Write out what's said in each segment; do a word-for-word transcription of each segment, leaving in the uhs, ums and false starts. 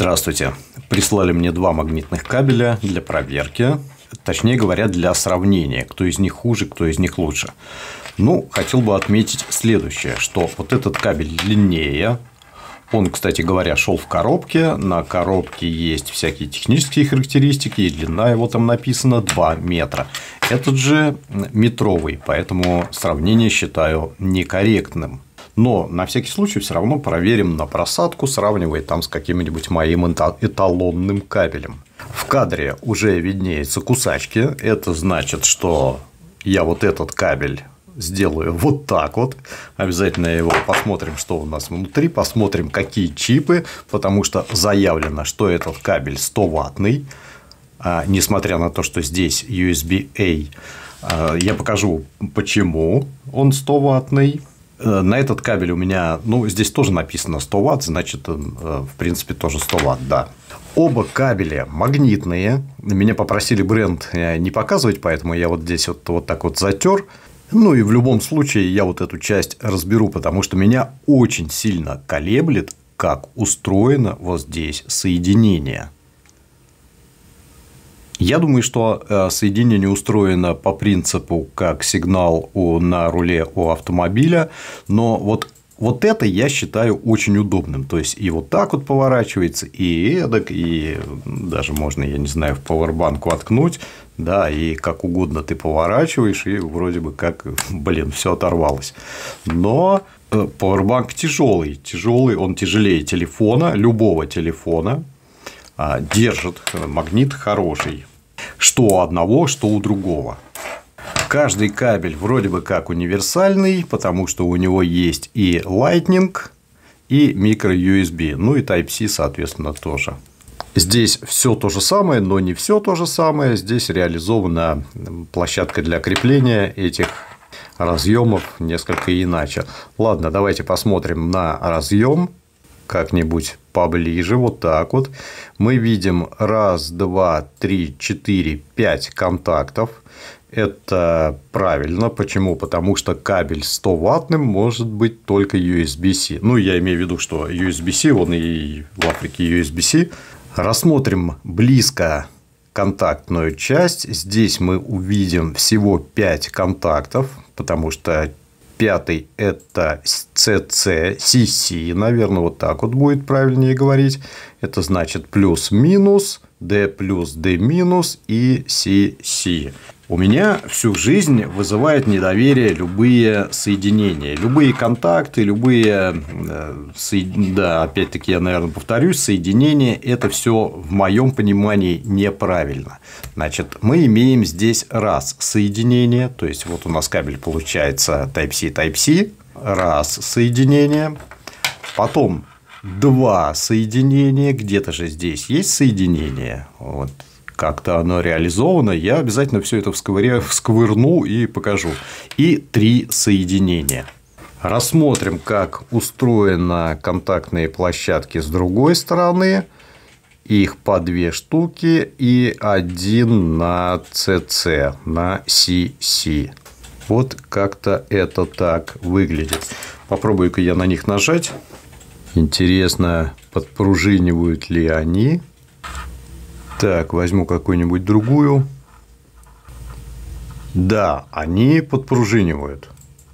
Здравствуйте. Прислали мне два магнитных кабеля для проверки. Точнее говоря, для сравнения, кто из них хуже, кто из них лучше. Ну, хотел бы отметить следующее, что вот этот кабель длиннее. Он, кстати говоря, шел в коробке. На коробке есть всякие технические характеристики, и длина его там написано два метра. Этот же метровый, поэтому сравнение считаю некорректным. Но на всякий случай все равно проверим на просадку, сравнивая там с каким-нибудь моим эталонным кабелем. В кадре уже виднеются кусачки. Это значит, что я вот этот кабель сделаю вот так вот. Обязательно его посмотрим, что у нас внутри, посмотрим, какие чипы, потому что заявлено, что этот кабель сто ваттный, а, несмотря на то, что здесь ю эс би-A. А, я покажу, почему он сто ваттный. На этот кабель у меня, ну, здесь тоже написано сто ватт, значит, в принципе, тоже сто ватт, да. Оба кабеля магнитные. Меня попросили бренд не показывать, поэтому я вот здесь вот, вот так вот затер. Ну, и в любом случае я вот эту часть разберу, потому что меня очень сильно колеблет, как устроено вот здесь соединение. Я думаю, что соединение устроено по принципу как сигнал на руле у автомобиля, но вот, вот это я считаю очень удобным. То есть, и вот так вот поворачивается, и эдак, и даже можно, я не знаю, в пауэрбанк воткнуть, да, и как угодно ты поворачиваешь, и вроде бы как, блин, все оторвалось. Но пауэрбанк тяжелый, тяжелый, он тяжелее телефона, любого телефона, держит, магнит хороший. Что у одного, что у другого. Каждый кабель вроде бы как универсальный, потому что у него есть и Lightning, и микро ю эс би, ну и Type-C, соответственно, тоже. Здесь все то же самое, но не все то же самое. Здесь реализована площадка для крепления этих разъемов несколько иначе. Ладно, давайте посмотрим на разъем как-нибудь поближе, вот так вот. Мы видим раз, два, три, четыре, пять контактов. Это правильно. Почему? Потому что кабель сто ваттным может быть только ю эс би-C. Ну, я имею в виду, что ю эс би-C, он и в Африке ю эс би-C. Рассмотрим близко контактную часть. Здесь мы увидим всего пять контактов, потому что пятый – это си си, си си, наверное, вот так вот будет правильнее говорить. Это значит плюс-минус, D плюс, D минус и си си. У меня всю жизнь вызывает недоверие любые соединения, любые контакты, любые, да, опять-таки я, наверное, повторюсь, соединения – это все в моем понимании неправильно. Значит, мы имеем здесь раз соединение, то есть вот у нас кабель получается Type-C, Type-C, раз соединение, потом два соединения, где-то же здесь есть соединение, вот. Как-то оно реализовано, я обязательно все это всковырну и покажу. И три соединения. Рассмотрим, как устроены контактные площадки с другой стороны. Их по две штуки и один на си си, на си си. Вот как-то это так выглядит. Попробую-ка я на них нажать. Интересно, подпружинивают ли они. Так, возьму какую-нибудь другую. Да, они подпружинивают.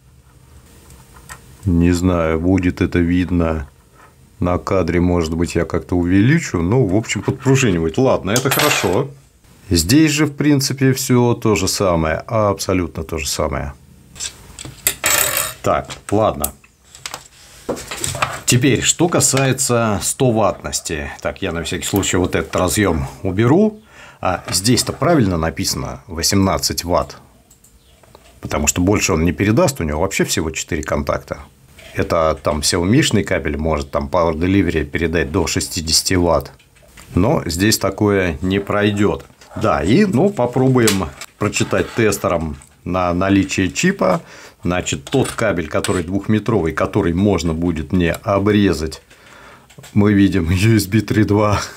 Не знаю, будет это видно на кадре, может быть, я как-то увеличу. Ну, в общем, подпружинивать. Ладно, это хорошо. Здесь же, в принципе, все то же самое. Абсолютно то же самое. Так, ладно. Теперь, что касается сто ваттности. Так, я на всякий случай вот этот разъем уберу. А здесь-то правильно написано восемнадцать ватт. Потому что больше он не передаст. У него вообще всего четыре контакта. Это там Xiaomi-шный кабель может там Power Delivery передать до шестьдесят ватт. Но здесь такое не пройдет. Да, и ну, попробуем прочитать тестером на наличие чипа. Значит, тот кабель, который двухметровый, который можно будет мне обрезать, мы видим ю эс би три точка два.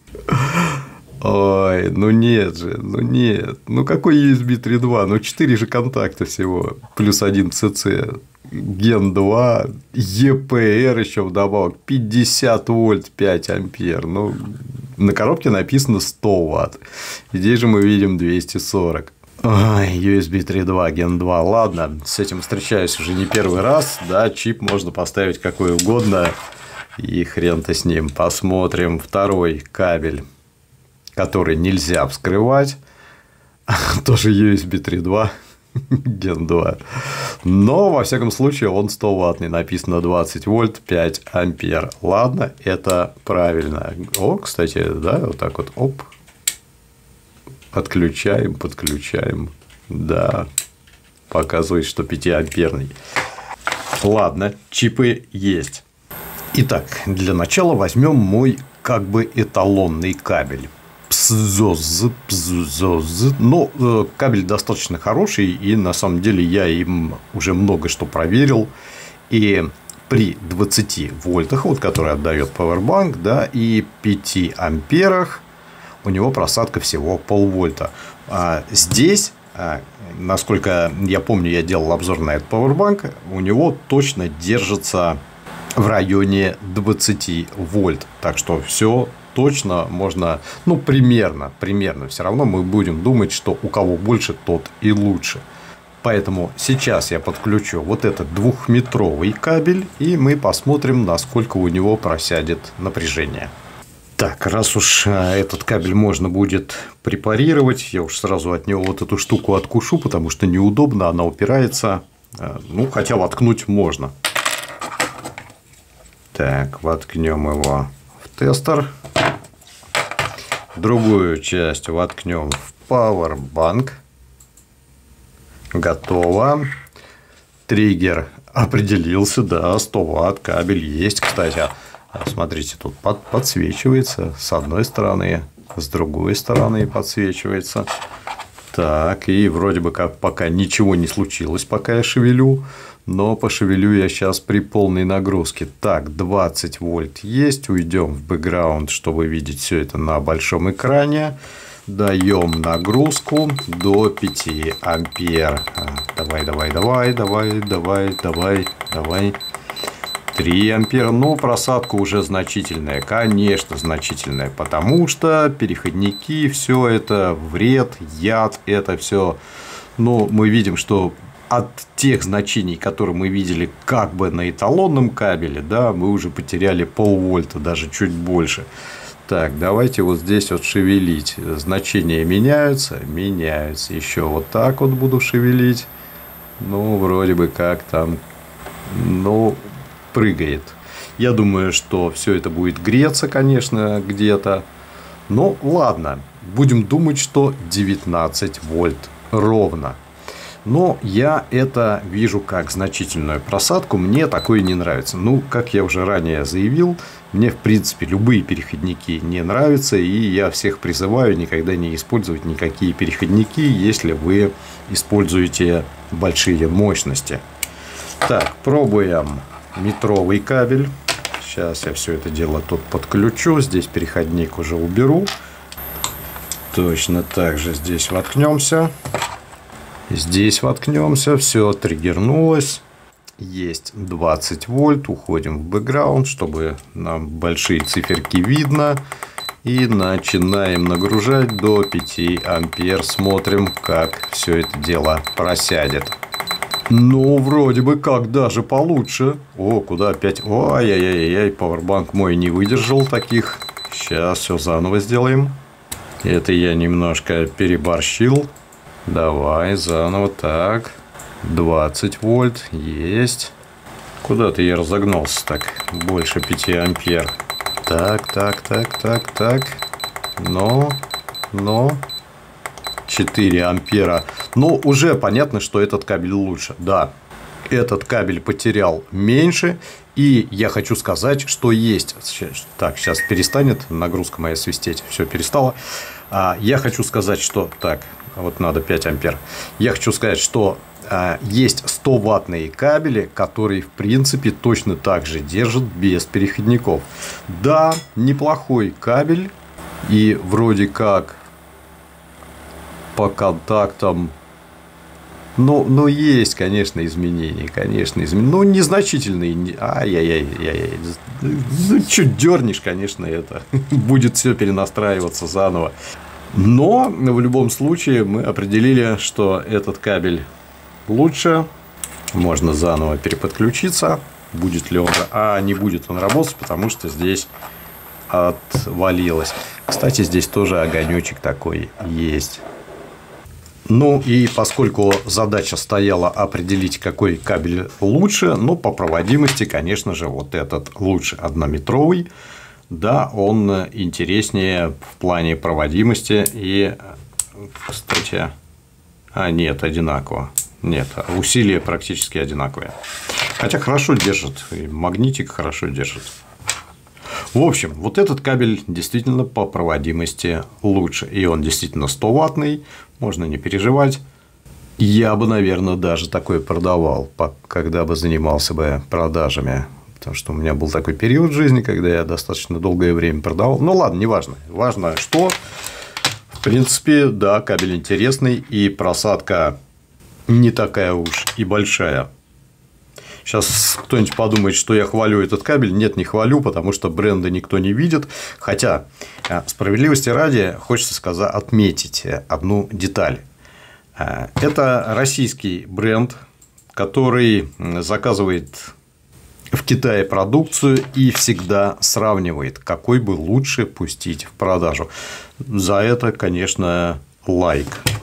Ой, ну нет же, ну нет. Ну какой ю эс би три точка два? Ну четыре же контакта всего, плюс один си си. ген два, и пи эр еще вдобавок, пятьдесят вольт, пять ампер. Ну, на коробке написано сто ватт. Здесь же мы видим двести сорок. Ой, ю эс би три точка два, ген два. Ладно, с этим встречаюсь уже не первый раз. Да, чип можно поставить какой угодно. И хрен-то с ним. Посмотрим второй кабель, который нельзя вскрывать. Тоже ю эс би три точка два. ген два. Но, во всяком случае, он сто ваттный. Написано двадцать вольт, пять ампер. Ладно, это правильно. О, кстати, да, вот так вот. Оп. Отключаем, подключаем. Да. Показывает, что пятиамперный. Ладно, чипы есть. Итак, для начала возьмем мой как бы эталонный кабель. Пзоз, пзоз. Но э, кабель достаточно хороший, и на самом деле я им уже много что проверил. И при двадцати вольтах, вот, который отдает Powerbank, да, и пяти амперах у него просадка всего полвольта. А здесь, а, насколько я помню, я делал обзор на этот Powerbank, у него точно держится в районе двадцати вольт. Так что все точно можно, ну, примерно, примерно. Все равно мы будем думать, что у кого больше, тот и лучше. Поэтому сейчас я подключу вот этот двухметровый кабель, и мы посмотрим, насколько у него просядет напряжение. Так, раз уж этот кабель можно будет препарировать, я уж сразу от него вот эту штуку откушу, потому что неудобно, она упирается. Ну, хотя воткнуть можно. Так, воткнем его в тестер. Другую часть воткнем в Powerbank. Готово. Триггер определился, да, сто ватт, кабель есть, кстати. Смотрите, тут под, подсвечивается с одной стороны, с другой стороны подсвечивается. Так, и вроде бы как пока ничего не случилось, пока я шевелю. Но пошевелю я сейчас при полной нагрузке. Так, двадцать вольт есть. Уйдем в бэкграунд, чтобы видеть все это на большом экране. Даем нагрузку до пяти ампер. Давай, давай, давай, давай, давай, давай, давай. три ампера. Но просадка уже значительная. Конечно, значительная. Потому что переходники, все это вред, яд, это все. Но мы видим, что от тех значений, которые мы видели как бы на эталонном кабеле, да, мы уже потеряли полвольта, даже чуть больше. Так, давайте вот здесь вот шевелить. Значения меняются, меняются. Еще вот так вот буду шевелить. Ну, вроде бы как там, ну, прыгает. Я думаю, что все это будет греться, конечно, где-то. Но ладно, будем думать, что девятнадцать вольт ровно. Но я это вижу как значительную просадку. Мне такое не нравится. Ну, как я уже ранее заявил, мне, в принципе, любые переходники не нравятся. И я всех призываю никогда не использовать никакие переходники, если вы используете большие мощности. Так, пробуем метровый кабель. Сейчас я все это дело тут подключу. Здесь переходник уже уберу. Точно так же здесь воткнемся. Здесь воткнемся, все триггернулось. Есть двадцать вольт. Уходим в бэкграунд, чтобы нам большие циферки видно. И начинаем нагружать до пяти ампер. Смотрим, как все это дело просядет. Ну, вроде бы как даже получше. О, куда опять? Ой-яй-яй-яй, Powerbank мой не выдержал таких. Сейчас все заново сделаем. Это я немножко переборщил. Давай заново. Так, двадцать вольт есть. Куда-то я разогнался так. Больше пяти ампер. Так, так, так, так, так. Но, но четыре ампера. Но уже понятно, что этот кабель лучше. Да, этот кабель потерял меньше. И я хочу сказать, что есть. Так, сейчас перестанет нагрузка моя свистеть. Все перестало. Я хочу сказать, что... Так, вот надо пять ампер. Я хочу сказать, что есть сто ваттные кабели, которые, в принципе, точно так же держат без переходников. Да, неплохой кабель. И вроде как по контактам Ну, ну, есть, конечно, изменения, конечно, изменения. Ну, незначительные. Ай-яй-яй-яй. Ну, чуть дернешь, конечно, это будет все перенастраиваться заново. Но в любом случае мы определили, что этот кабель лучше. Можно заново переподключиться. Будет ли он... А не будет он работать, потому что здесь отвалилось. Кстати, здесь тоже огонечек такой есть. Ну и поскольку задача стояла определить, какой кабель лучше, ну по проводимости, конечно же, вот этот лучше однометровый. Да, он интереснее в плане проводимости и, кстати, а нет, одинаково. Нет, усилия практически одинаковые. Хотя хорошо держит, и магнитик хорошо держит. В общем, вот этот кабель действительно по проводимости лучше. И он действительно сто ваттный, можно не переживать. Я бы, наверное, даже такой продавал, когда бы занимался бы продажами. Потому что у меня был такой период в жизни, когда я достаточно долгое время продавал. Ну ладно, неважно. Важно, что, в принципе, да, кабель интересный, и просадка не такая уж и большая. Сейчас кто-нибудь подумает, что я хвалю этот кабель. Нет, не хвалю, потому что бренда никто не видит. Хотя, справедливости ради, хочется сказать, отметить одну деталь. Это российский бренд, который заказывает в Китае продукцию и всегда сравнивает, какой бы лучше пустить в продажу. За это, конечно, лайк.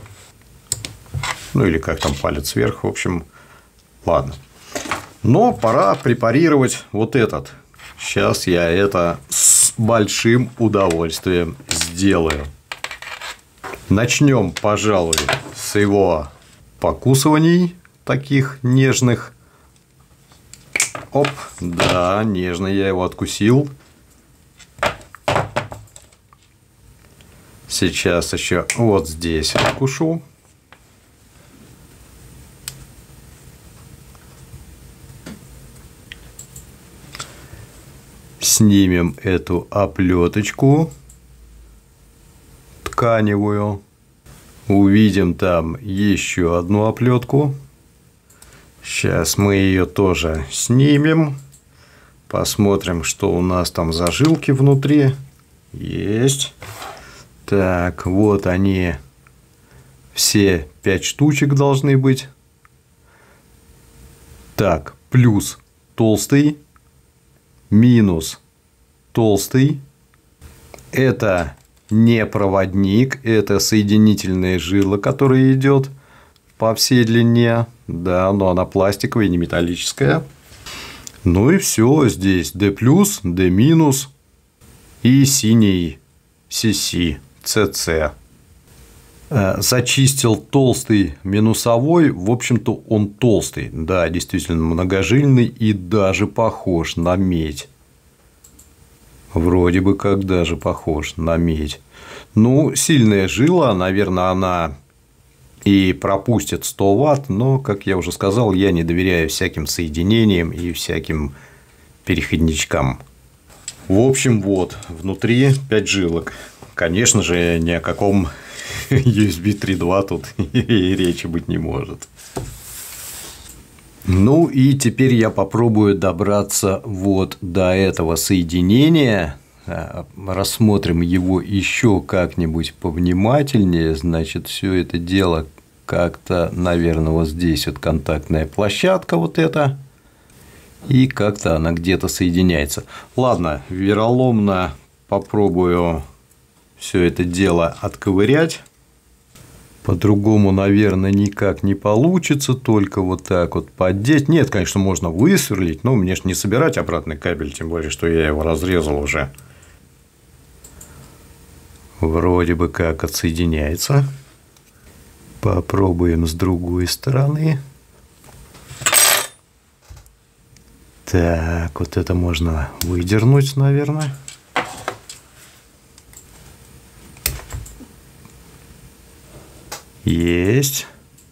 Ну или как там, палец вверх. В общем, ладно. Но пора препарировать вот этот. Сейчас я это с большим удовольствием сделаю. Начнем, пожалуй, с его покусываний таких нежных. Оп, да, нежно я его откусил. Сейчас еще вот здесь откушу. Снимем эту оплеточку тканевую. Увидим там еще одну оплетку. Сейчас мы ее тоже снимем. Посмотрим, что у нас там за жилки внутри. Есть. Так, вот они. Все пять штучек должны быть. Так, плюс толстый. Минус толстый. Это не проводник, это соединительная жила, которая идет по всей длине. Да, но она пластиковая, не металлическая. Ну и все. Здесь D+, D- и синий си си, си си. Зачистил толстый минусовой. В общем-то, он толстый. Да, действительно многожильный и даже похож на медь. Вроде бы как даже похож на медь. Ну, сильная жила, наверное, она и пропустит сто ватт, но, как я уже сказал, я не доверяю всяким соединениям и всяким переходничкам. В общем, вот, внутри пять жилок. Конечно же, ни о каком ю эс би три точка два тут и речи быть не может. Ну и теперь я попробую добраться вот до этого соединения. Рассмотрим его еще как-нибудь повнимательнее. Значит, все это дело как-то, наверное, вот здесь вот контактная площадка вот эта. И как-то она где-то соединяется. Ладно, вероломно попробую все это дело отковырять. По-другому, наверное, никак не получится, только вот так вот поддеть. Нет, конечно, можно высверлить, но мне же не собирать обратный кабель, тем более, что я его разрезал уже. Вроде бы как отсоединяется. Попробуем с другой стороны. Так, вот это можно выдернуть, наверное. Есть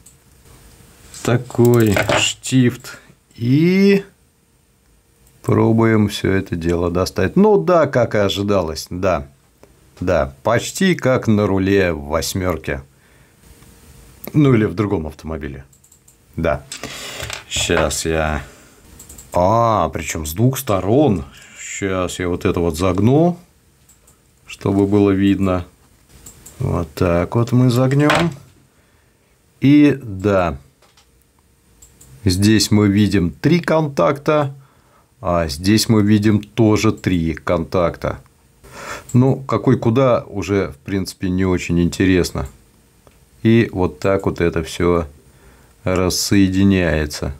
такой штифт. И пробуем все это дело достать. Ну да, как и ожидалось, да. Да, почти как на руле в восьмерке. Ну или в другом автомобиле. Да. Сейчас я... А, причем с двух сторон. Сейчас я вот это вот загну, чтобы было видно. Вот так вот мы загнем. И да, здесь мы видим три контакта, а здесь мы видим тоже три контакта. Ну, какой куда уже, в принципе, не очень интересно. И вот так вот это все рассоединяется.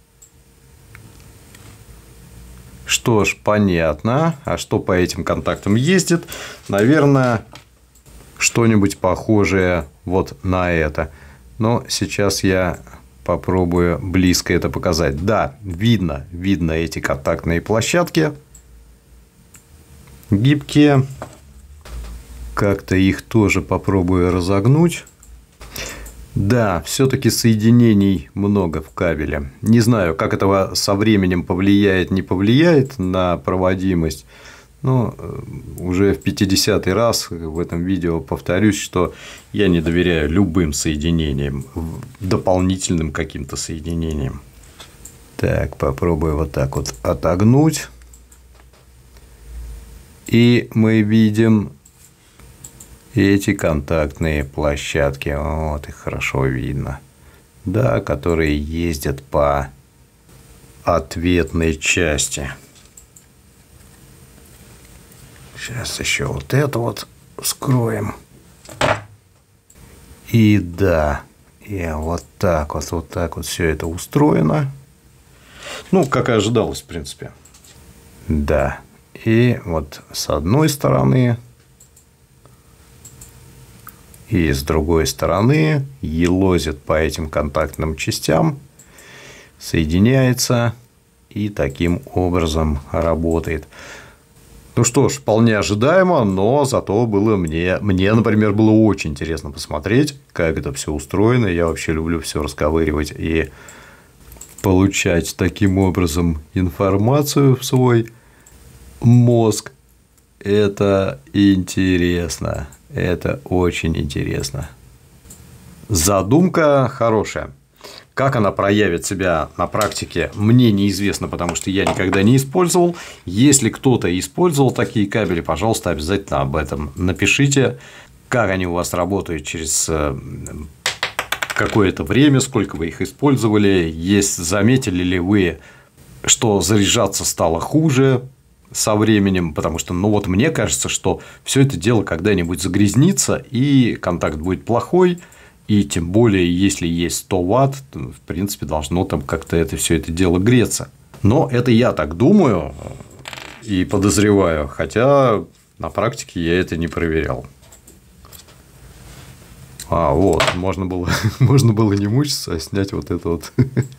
Что ж, понятно. А что по этим контактам ездит? Наверное, что-нибудь похожее вот на это. Но сейчас я попробую близко это показать. Да, видно, видно эти контактные площадки. Гибкие. Как-то их тоже попробую разогнуть. Да, все-таки соединений много в кабеле. Не знаю, как это со временем повлияет, не повлияет на проводимость. Но уже в пятидесятый раз в этом видео повторюсь, что я не доверяю любым соединениям, дополнительным каким-то соединениям. Так, попробую вот так вот отогнуть. И мы видим эти контактные площадки. Вот их хорошо видно. Да, которые ездят по ответной части. Сейчас еще вот это вот скроем. И да, и вот так вот, вот так вот все это устроено. Ну, как и ожидалось, в принципе. Да. И вот с одной стороны и с другой стороны елозит по этим контактным частям, соединяется и таким образом работает. Ну что ж, вполне ожидаемо, но зато было мне, мне, например, было очень интересно посмотреть, как это все устроено. Я вообще люблю все расковыривать и получать таким образом информацию в свой мозг. Это интересно. Это очень интересно. Задумка хорошая. Как она проявит себя на практике, мне неизвестно, потому что я никогда не использовал. Если кто-то использовал такие кабели, пожалуйста, обязательно об этом напишите, как они у вас работают через какое-то время, сколько вы их использовали, есть, заметили ли вы, что заряжаться стало хуже со временем, потому что, ну вот мне кажется, что все это дело когда-нибудь загрязнится и контакт будет плохой. И тем более, если есть сто ватт, то, в принципе, должно там как-то это все это дело греться. Но это я так думаю и подозреваю, хотя на практике я это не проверял. А, вот, можно было, можно было не мучиться, а снять вот это вот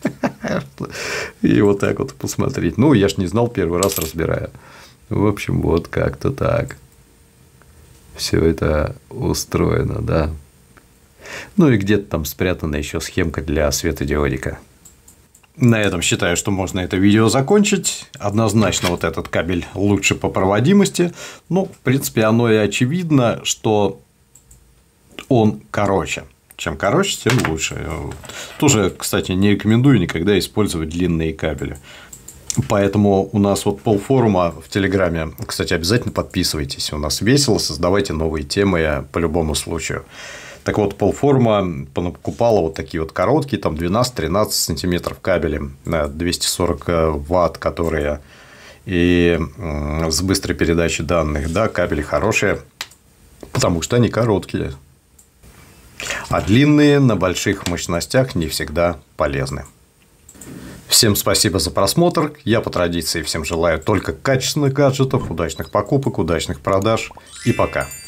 и вот так вот посмотреть. Ну, я ж не знал, первый раз разбирая. В общем, вот как-то так. Все это устроено, да. Ну и где-то там спрятана еще схемка для светодиодика. На этом считаю, что можно это видео закончить. Однозначно вот этот кабель лучше по проводимости. Ну, в принципе, оно и очевидно, что он короче. Чем короче, тем лучше. Тоже, кстати, не рекомендую никогда использовать длинные кабели. Поэтому у нас вот полфорума в Телеграме. Кстати, обязательно подписывайтесь. У нас весело, создавайте новые темы по любому случаю. Так вот, полфорума покупала вот такие вот короткие, там двенадцать-тринадцать сантиметров кабели на двести сорок ватт, которые и с быстрой передачей данных. Да, кабели хорошие, потому что они короткие. А длинные на больших мощностях не всегда полезны. Всем спасибо за просмотр. Я по традиции всем желаю только качественных гаджетов, удачных покупок, удачных продаж и пока.